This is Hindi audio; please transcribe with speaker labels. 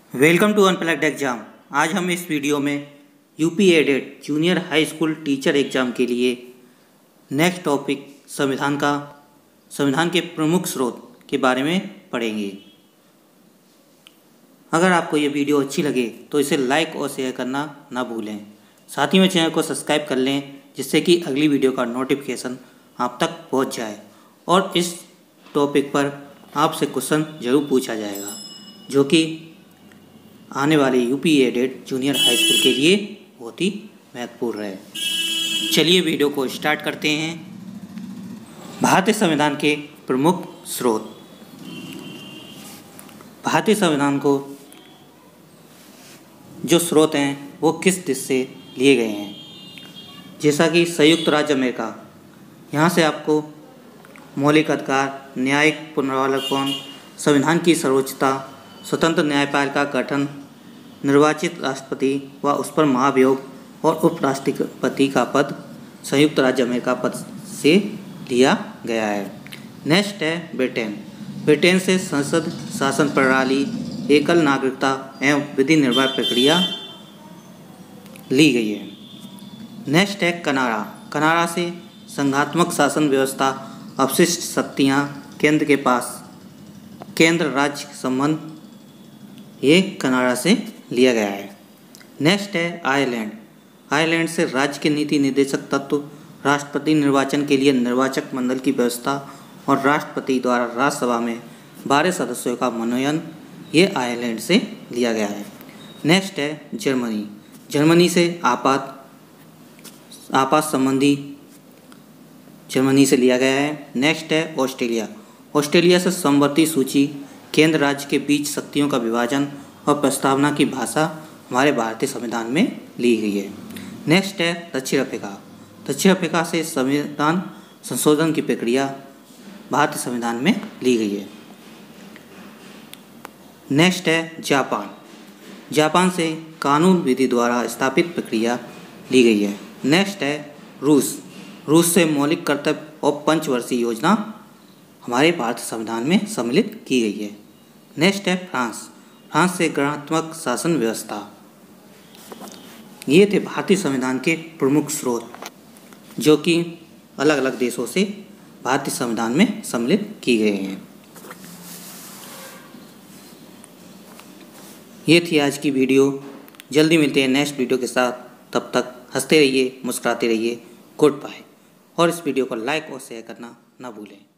Speaker 1: Welcome to unplugged exam. आज हम इस वीडियो में UP aided junior high school teacher exam के लिए नेक्स्ट टॉपिक संविधान के प्रमुख स्रोत के बारे में पढ़ेंगे। अगर आपको ये वीडियो अच्छी लगे तो इसे लाइक और शेयर करना ना भूलें। साथ ही में चैनल को सब्सक्राइब कर लें जिससे कि अगली वीडियो का नोटिफिकेशन आप तक पहुंच जाए और इस टॉपिक पर आपसे क्वेश्चन ज़रूर पूछा जाएगा जो कि आने वाले UP aided junior high school के लिए बहुत ही महत्वपूर्ण है। चलिए वीडियो को स्टार्ट करते हैं। भारतीय संविधान के प्रमुख स्रोत। भारतीय संविधान को जो स्रोत हैं वो किस देश से लिए गए हैं, जैसा कि संयुक्त राज्य अमेरिका। यहाँ से आपको मौलिक अधिकार, न्यायिक पुनरावलोकन, संविधान की सर्वोच्चता, स्वतंत्र न्यायपालिका का गठन, निर्वाचित राष्ट्रपति व उस पर महाभियोग और उपराष्ट्रपति का पद संयुक्त राज्य अमेरिका पद से लिया गया है। नेक्स्ट है ब्रिटेन। ब्रिटेन से संसद शासन प्रणाली, एकल नागरिकता एवं विधि निर्भर प्रक्रिया ली गई है। नेक्स्ट है कनाडा। कनाडा से संघात्मक शासन व्यवस्था, अवशिष्ट शक्तियाँ केंद्र के पास, केंद्र राज्य संबंध, ये कनाडा से लिया गया है। नेक्स्ट है आयरलैंड। आयरलैंड से राज्य के नीति निर्देशक तत्व, राष्ट्रपति निर्वाचन के लिए निर्वाचक मंडल की व्यवस्था और राष्ट्रपति द्वारा राज्यसभा में 12 सदस्यों का मनोनयन, ये आयरलैंड से लिया गया है। नेक्स्ट है जर्मनी। जर्मनी से आपात संबंधी जर्मनी से लिया गया है। नेक्स्ट है ऑस्ट्रेलिया। ऑस्ट्रेलिया से समवर्ती सूची, केंद्र राज्य के बीच शक्तियों का विभाजन और प्रस्तावना की भाषा हमारे भारतीय संविधान में ली गई है। नेक्स्ट है दक्षिण अफ्रीका। दक्षिण अफ्रीका से संविधान संशोधन की प्रक्रिया भारतीय संविधान में ली गई है। नेक्स्ट है जापान। जापान से कानून विधि द्वारा स्थापित प्रक्रिया ली गई है। नेक्स्ट है रूस। रूस से मौलिक कर्तव्य और पंचवर्षीय योजना हमारे भारतीय संविधान में सम्मिलित की गई है। नेक्स्ट है फ्रांस। फ्रांस से गणनात्मक शासन व्यवस्था। ये थे भारतीय संविधान के प्रमुख स्रोत जो कि अलग अलग देशों से भारतीय संविधान में सम्मिलित किए गए हैं। ये थी आज की वीडियो। जल्दी मिलते हैं नेक्स्ट वीडियो के साथ। तब तक हंसते रहिए, मुस्कुराते रहिए। Good bye. और इस वीडियो को लाइक और शेयर करना ना भूलें।